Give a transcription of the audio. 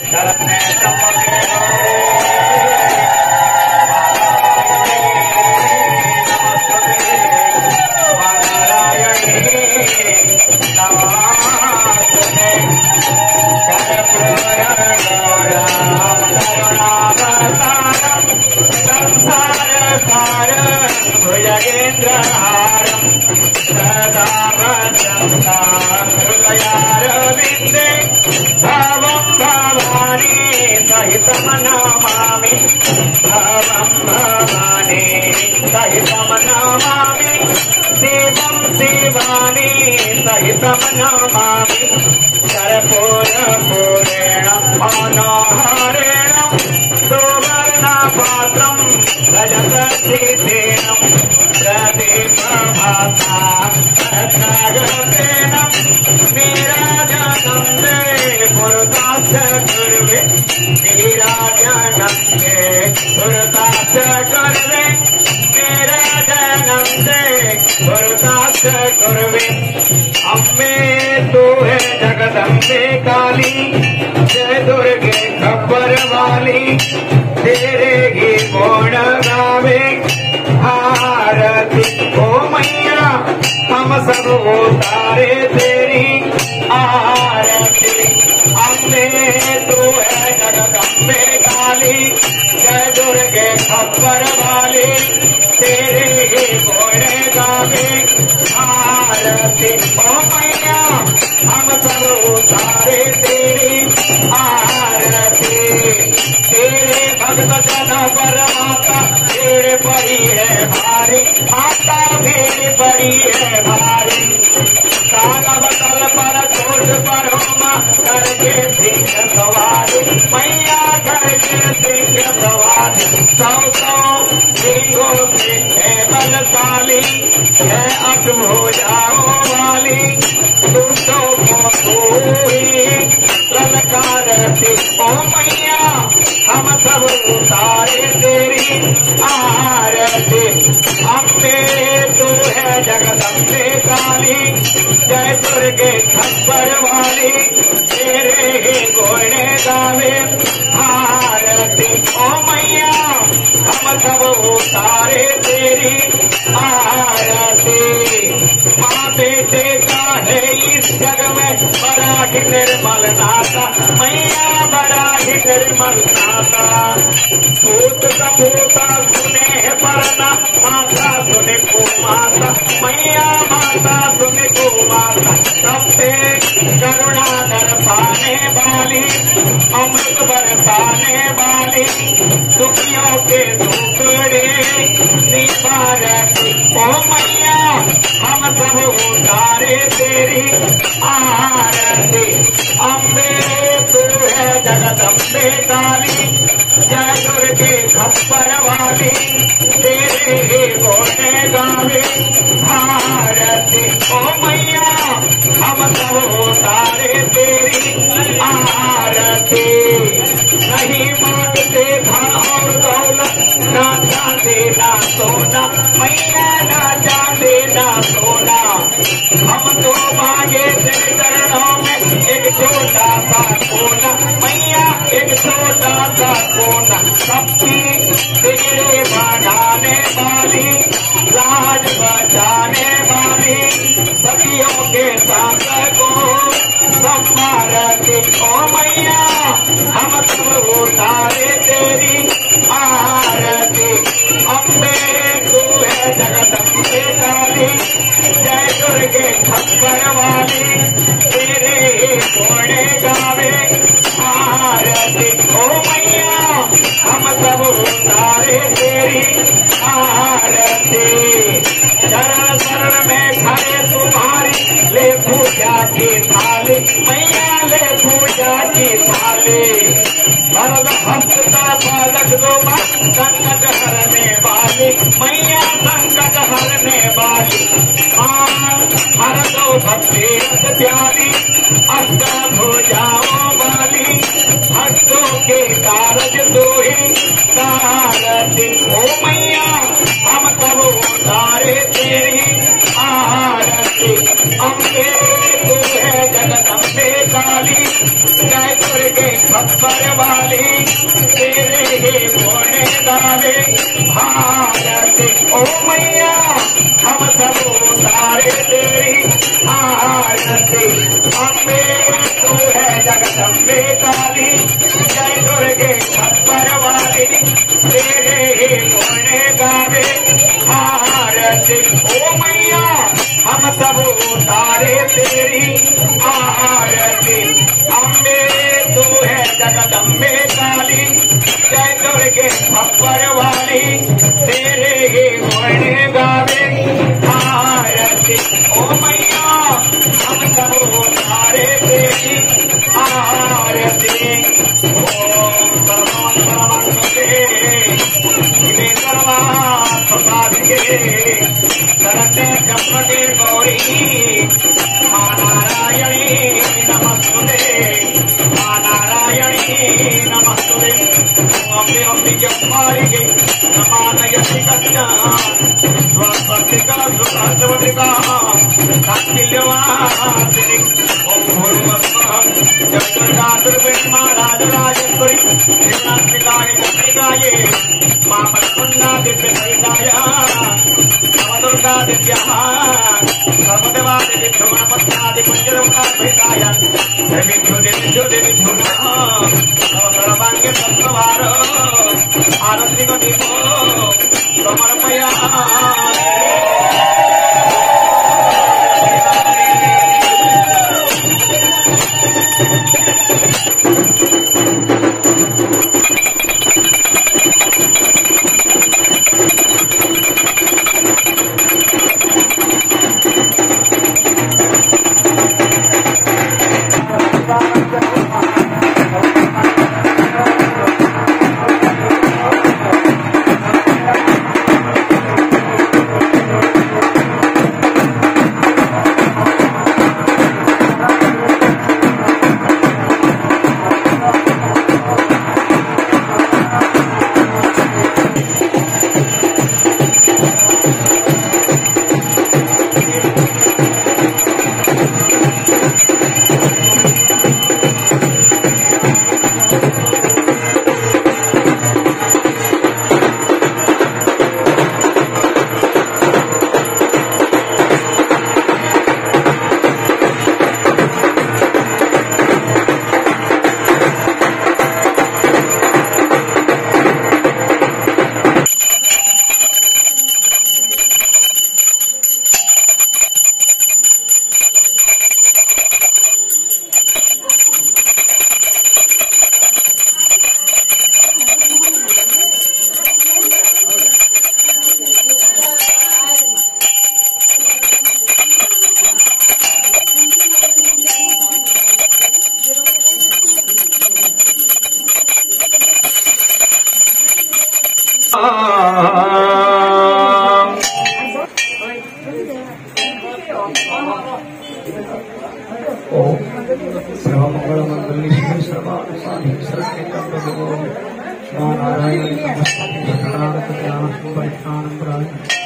जगदम्बे काली जय दुर्गे खबर वाली तेरे ही गुण गावे आरती ओ मैया हम सब उतारे तेरी आरती। अम्बे तू है जगदम्बे काली जय दुर्गे खबर वाली तेरे ही गुण गावे आरती ओ मैया हम सब उतारे तेरी आरती। तेरे भगत जन पर माता भीड़ पड़ी है भारी, माता भीड़ पड़ी है भारी। काला बदल पर चोट पर होमा करके सिंह सवारी, मैया करके सिंह सवारी। सौ सिंहों से है बलशाली है अष्टभुजाओं वाली, दूतों को ललकारती ओ मैया हम सब उतारे तेरी आरती। अम्बे तू है जगदम्बे काली जय दुर्गे खबर वाली तेरे ही गुण गावे आरती ओ मैया हम सब उतारे तेरी आरती। माँ बेटे का है इस जग में बड़ा ही निर्मल नाता, मैया बड़ा ही निर्मल नाता। भूत कपूता सुने परना माता सुने को माता, मैया माता सुने को माता। सबसे करुणा दर्शाने वाली अमृत बरसाने वाली दुखियों के टुकड़े निवारती ओ मैया हम सब उतारे तेरी आरती। अम्बे तू है जगदम्बे काली जय दुर्गे खबर वाली तेरे ही गुण गावे आरती ओ मैया हम सब उतारे तेरी आरती। नहीं मांगते धन और दौलत ना चांदी ना सोना, मैया ना चांदी ना सोना। हम तो मांगे तेरे चरणों में एक छोटा सा कोना, मैया एक छोटा सा कोना। सबकी तेरे बढ़ाने वाली लाज बचाने वाली सखियों के साथ को संभालती ओ मैया हम सब उतारे तेरी आरती। अम्बे तू है जगदम्बे काली जय दुर्गे खबर वाली तेरे ही गुण गावे आरती ओ मैया हम सब उतारे तेरी आरती। चरण शरण में खड़े तुम्हारी ले पूजा की थाली, मैया ले पूजा की थाली। भरत हस्त बालक दो संकट हरने वाली, मैया संकट हरने वाली। हर दो भक्ति प्यारी अष्टभुजाओं वाली भक्तों के कारज दो ही कारती ओ मैया हम सब उतारे तेरी आरती। अम्बे तू है जगदम्बे काली जय दुर्गे खप्पर वाली तेरे होने दावे भारत ओ मैया हम सब उतारे तेरी आरती अम्बे तू है जगदम्बे काली जय दुर्गे खप्पर वाली तेरे होने दावे भारत ओ मैया हम सब उतारे तेरी आरती अम्बे तू है जगदम्बे काली जय दुर्गे खप्पर वाली तेरे ही होने गावे आरती ओ मैया हम सब उतारे तेरी आरती ओम सर्वांगे शिवे सर्वात्मके शरण्ये त्र्यंबके गौरी मा नारायणी नमस्तुते मा नारायणी नमस्तुते अम्बे अम्बिके नमानयति कल्याण स्वस्तिका सुखाद्वतिका कांतिल्यवासिनी ओम भूर्भुवस्वः जय दुर्गा दुर्विष्मा राजराजेश्वरी देवनात्मिकाय चंद्रिकाये मा पद्मन्ना दिव्यसहिताय नवदुर्गा दिव्याः सर्वदेवा देवी ध्रुवनपत्नादि पुण्यदेवताभ्यताय देवीभ्यो देवीभ्यो नमः नव सर्वांगे तत्त्वभार आरतिको दीपो समर्पयामि सर्वमंगलमंगल्ये शिवे सर्वार्थसाधिके शरण्ये त्र्यंबके गौरी मा नारायणी नमस्तुते शरणागत ज्ञान परित्राणं